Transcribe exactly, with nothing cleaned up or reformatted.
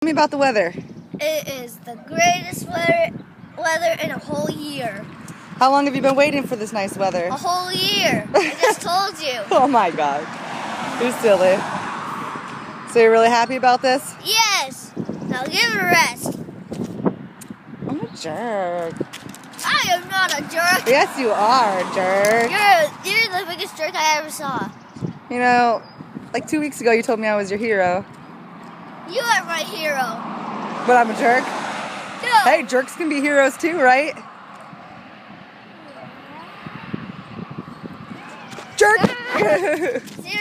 Tell me about the weather. It is the greatest weather, weather in a whole year. How long have you been waiting for this nice weather? A whole year. I just told you. Oh my God. You're silly. So you're really happy about this? Yes. Now give it a rest. I'm a jerk. I am not a jerk. Yes, you are, jerk. You're, you're the biggest jerk I ever saw. You know, like two weeks ago you told me I was your hero. You are my hero. But I'm a jerk? No. Hey, jerks can be heroes too, right? Jerk!